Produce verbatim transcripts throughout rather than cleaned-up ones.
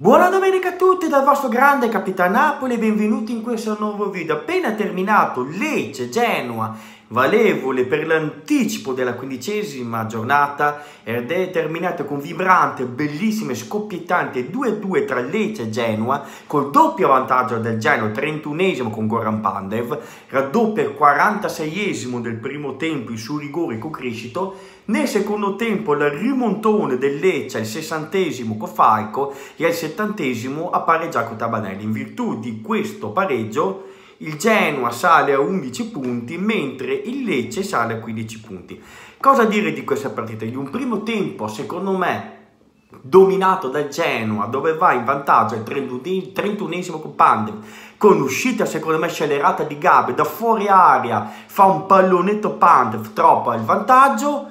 Buona domenica a tutti dal vostro grande Capitano Napoli e benvenuti in questo nuovo video. Appena terminato Lecce-Genoa, valevole per l'anticipo della quindicesima giornata, ed è terminato con vibrante, bellissimo e scoppiettante due a due tra Lecce e Genoa, col doppio vantaggio del Genoa, trentunesimo con Goran Pandev, raddoppia il quarantaseiesimo del primo tempo su rigore con Criscito. Nel secondo tempo la rimontone del Lecce al sessantesimo con Falco e al settantesimo ha pareggiato con Tabanelli. In virtù di questo pareggio il Genoa sale a undici punti mentre il Lecce sale a quindici punti. Cosa dire di questa partita? Di un primo tempo secondo me dominato dal Genoa, dove va in vantaggio al trentunesimo con Pandev, con uscita secondo me scellerata di Gabe da fuori area, fa un pallonetto Pandev troppo al vantaggio.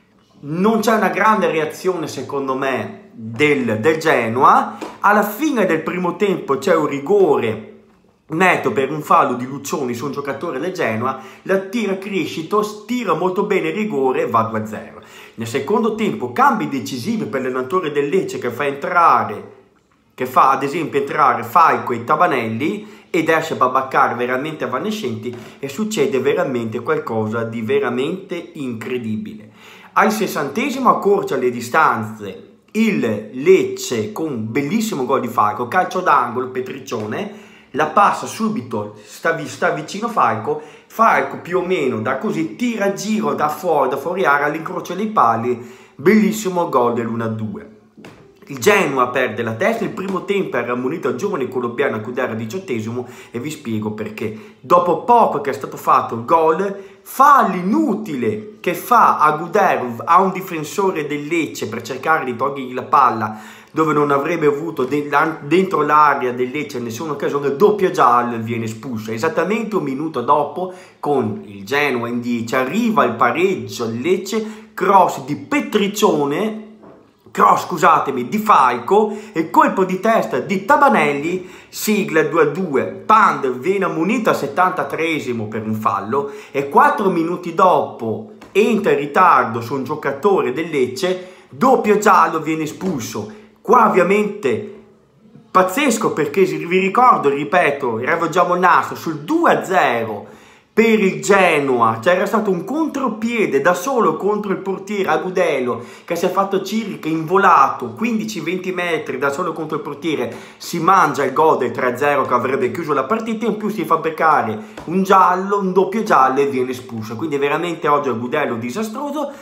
Non c'è una grande reazione secondo me del, del Genoa. Alla fine del primo tempo c'è un rigore netto per un fallo di Lucioni su un giocatore del Genoa, la tira Criscito, tira molto bene il rigore e va due a zero. Nel secondo tempo cambi decisivi per l'allenatore del Lecce che fa entrare, che fa ad esempio entrare Falco e Tabanelli ed esce Babacar veramente evanescenti e succede veramente qualcosa di veramente incredibile. Al sessantesimo accorcia le distanze il Lecce con un bellissimo gol di Falco, calcio d'angolo, Petriccione, la passa subito, sta, sta vicino Falco, Falco più o meno da così tira a giro da fuori, da fuori area all'incrocio dei pali, bellissimo gol dell'uno a due. Il Genoa perde la testa, il primo tempo era ammonito al giovane colombiano Aguder al diciottesimo e vi spiego perché. Dopo poco che è stato fatto il gol, fa l'inutile che fa Aguder a un difensore del Lecce per cercare di togliergli la palla dove non avrebbe avuto dentro l'area del Lecce in nessuna occasione, doppio giallo e viene espulso. Esattamente un minuto dopo, con il Genoa in dieci, arriva il pareggio al Lecce, cross di Petriccione, cross scusatemi di Falco e colpo di testa di Tabanelli, sigla due a due. Pandev viene ammonito al settantatreesimo per un fallo e quattro minuti dopo entra in ritardo su un giocatore del Lecce, doppio giallo, viene espulso. Qua ovviamente pazzesco perché vi ricordo, ripeto, eravamo il nastro sul due a zero per il Genoa, c'era stato un contropiede da solo contro il portiere Agudelo che si è fatto circa involato quindici venti metri da solo contro il portiere, si mangia il gol del tre a zero che avrebbe chiuso la partita, in più si fa beccare un giallo, un doppio giallo e viene espulso. Quindi veramente oggi Agudelo disastroso.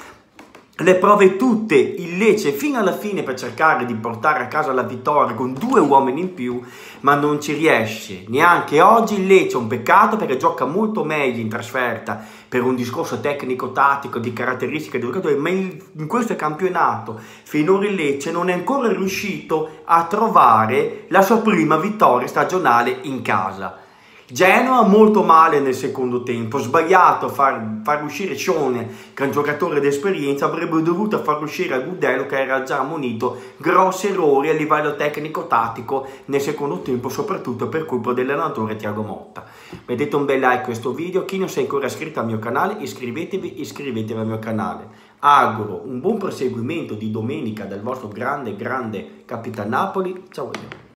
Le prove tutte, il Lecce fino alla fine per cercare di portare a casa la vittoria con due uomini in più, ma non ci riesce. Neanche oggi il Lecce è un peccato perché gioca molto meglio in trasferta per un discorso tecnico-tattico, di caratteristiche del giocatore, ma in questo campionato finora il Lecce non è ancora riuscito a trovare la sua prima vittoria stagionale in casa. Genoa molto male nel secondo tempo, sbagliato a far, far uscire Cione che è un giocatore d'esperienza, avrebbe dovuto far uscire Agudelo che era già ammonito, grossi errori a livello tecnico-tattico nel secondo tempo, soprattutto per colpa dell'allenatore Thiago Motta. Mettete un bel like a questo video, chi non si è ancora iscritto al mio canale iscrivetevi, iscrivetevi al mio canale. Auguro un buon proseguimento di domenica dal vostro grande grande Capitano Napoli, ciao.